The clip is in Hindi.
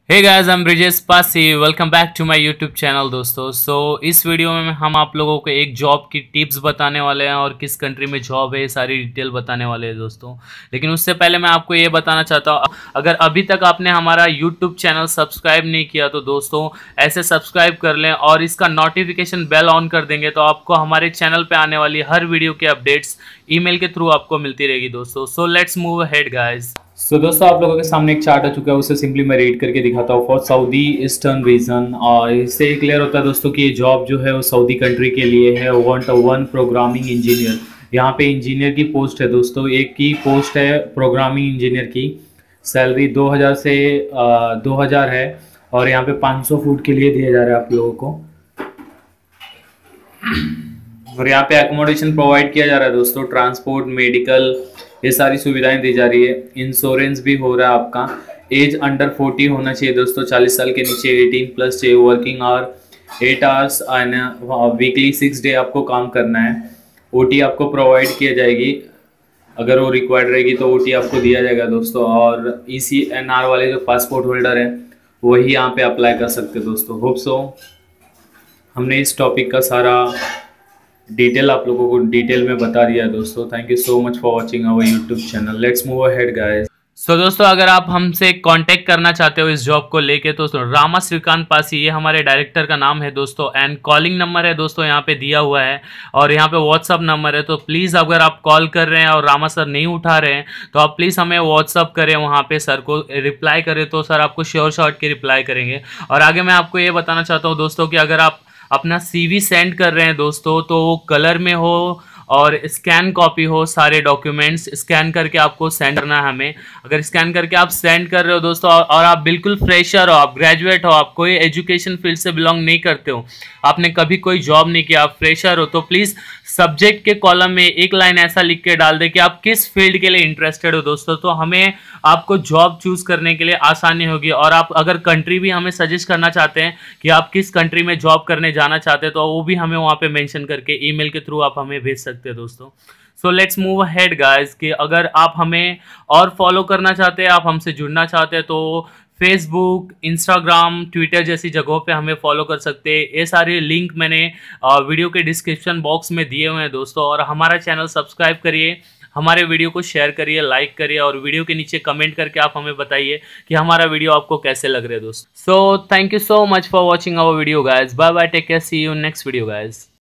Hey guys, I am Brijesh Pasi. Welcome back to my YouTube channel दोस्तों। इस वीडियो में हम आप लोगों को एक जॉब की टिप्स बताने वाले हैं और किस कंट्री में जॉब है ये सारी डिटेल बताने वाले हैं दोस्तों। लेकिन उससे पहले मैं आपको ये बताना चाहता हूँ, अगर अभी तक आपने हमारा यूट्यूब चैनल सब्सक्राइब नहीं किया तो दोस्तों ऐसे सब्सक्राइब कर लें और इसका नोटिफिकेशन बेल ऑन कर देंगे तो आपको हमारे चैनल पर आने वाली हर वीडियो के अपडेट्स ईमेल के थ्रू आपको मिलती रहेगी दोस्तों। So let's move ahead guys. दोस्तों आप लोगों के सामने एक चार्ट आ चुका है, उसे सिंपली मैं रीड करके दिखाता हूँ। फॉर सऊदी ईस्टर्न रीजन, और इससे क्लियर होता है दोस्तों कि ये जॉब जो है वो सऊदी कंट्री के लिए है। वन प्रोग्रामिंग इंजीनियर, यहाँ पे इंजीनियर की पोस्ट है दोस्तों। एक की पोस्ट है प्रोग्रामिंग इंजीनियर की। सैलरी 2000 से 2000 है और यहाँ पे 500 फूड के लिए दिया जा रहा है आप लोगों को। और यहाँ पे एकोमोडेशन प्रोवाइड किया जा रहा है दोस्तों, ट्रांसपोर्ट, मेडिकल, ये सारी सुविधाएं दी जा रही है। इंश्योरेंस भी हो रहा है आपका। एज अंडर 40 होना चाहिए दोस्तों, 40 साल के नीचे, 18+ चाहिए। Working hour 8 hours weekly, 6 day आपको काम करना है। ओटी आपको प्रोवाइड किया जाएगी, अगर वो रिक्वायर्ड रहेगी तो ओटी आपको दिया जाएगा दोस्तों। और ECNR वाले जो पासपोर्ट होल्डर हैं वही यहाँ पे अप्लाई कर सकते हैं दोस्तों। होप सो हमने इस टॉपिक का सारा डिटेल आप लोगों को डिटेल में बता दिया है दोस्तों। Thank you so much for watching our YouTube channel. Let's move ahead guys. दोस्तों अगर आप हमसे कांटेक्ट करना चाहते हो इस जॉब को लेके तो रामा श्रीकांत पासी, ये हमारे डायरेक्टर का नाम है दोस्तों। एंड कॉलिंग नंबर है दोस्तों यहाँ पे दिया हुआ है और यहाँ पे व्हाट्सअप नंबर है। तो प्लीज़ अगर आप कॉल कर रहे हैं और रामा सर नहीं उठा रहे हैं तो आप प्लीज़ हमें व्हाट्सअप करें, वहाँ पे सर को रिप्लाई करें तो सर आपको श्योर शॉर्ट के रिप्लाई करेंगे। और आगे मैं आपको ये बताना चाहता हूँ दोस्तों कि अगर आप अपना CV सेंड कर रहे हैं दोस्तों तो वो कलर में हो और स्कैन कॉपी हो, सारे डॉक्यूमेंट्स स्कैन करके आपको सेंड करना है हमें। अगर स्कैन करके आप सेंड कर रहे हो दोस्तों और आप बिल्कुल फ्रेशर हो, आप ग्रेजुएट हो, आप कोई एजुकेशन फील्ड से बिलोंग नहीं करते हो, आपने कभी कोई जॉब नहीं किया, आप फ्रेशर हो, तो प्लीज़ सब्जेक्ट के कॉलम में एक लाइन ऐसा लिख के डाल दे कि आप किस फील्ड के लिए इंटरेस्टेड हो दोस्तों। तो हमें आपको जॉब चूज करने के लिए आसानी होगी। और आप अगर कंट्री भी हमें सजेस्ट करना चाहते हैं कि आप किस कंट्री में जॉब करने जाना चाहते हैं तो वो भी हमें वहाँ पे मेंशन करके ईमेल के थ्रू आप हमें भेज सकते हैं दोस्तों। So let's move ahead guys कि अगर आप हमें और फॉलो करना चाहते हैं, आप हमसे जुड़ना चाहते हैं तो फेसबुक, इंस्टाग्राम, ट्विटर जैसी जगहों पे हमें फॉलो कर सकते हैं। ये सारे लिंक मैंने वीडियो के डिस्क्रिप्शन बॉक्स में दिए हुए हैं दोस्तों। और हमारा चैनल सब्सक्राइब करिए, हमारे वीडियो को शेयर करिए, लाइक करिए और वीडियो के नीचे कमेंट करके आप हमें बताइए कि हमारा वीडियो आपको कैसे लग रहा है दोस्तों। So thank you so much for watching our video guys. Bye bye, take care, see you next video guys.